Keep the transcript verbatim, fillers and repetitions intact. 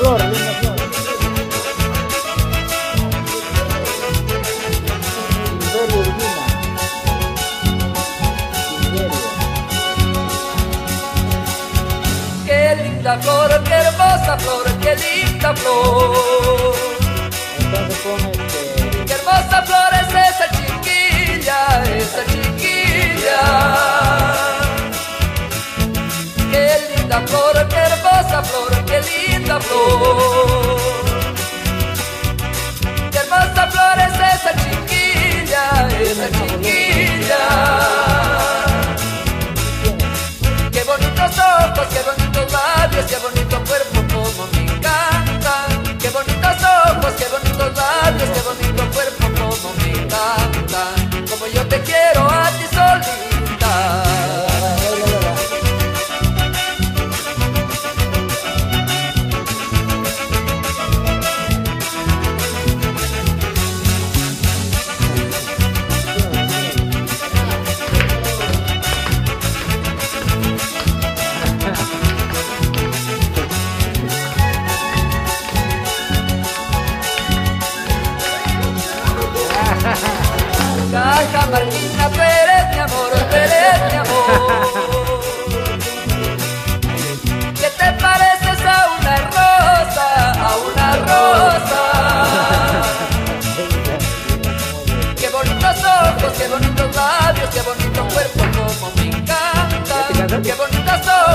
flor, linda flor. Silverio Urbina. Silverio. Qué linda flor, qué hermosa flor, qué linda flor. Entonces pon este... Qué hermosa flor es esa chiquilla, esa chiquilla. Qué linda flor, qué hermosa flor, qué linda flor. Qué hermosa flor es esa chiquilla, esa chiquilla. Qué bonitos ojos, qué bonitos labios, qué bonito cuerpo, como me encanta. Qué bonitos ojos, qué bonitos labios, qué bonito cuerpo, como me encanta. Como yo te quiero a ti solita. Caja Martina Pérez, mi amor, Pérez, mi amor. ¿Qué te pareces a una rosa, a una rosa? Qué bonitos ojos, qué bonitos labios, qué bonito cuerpo, como me encanta. Qué bonitos ojos.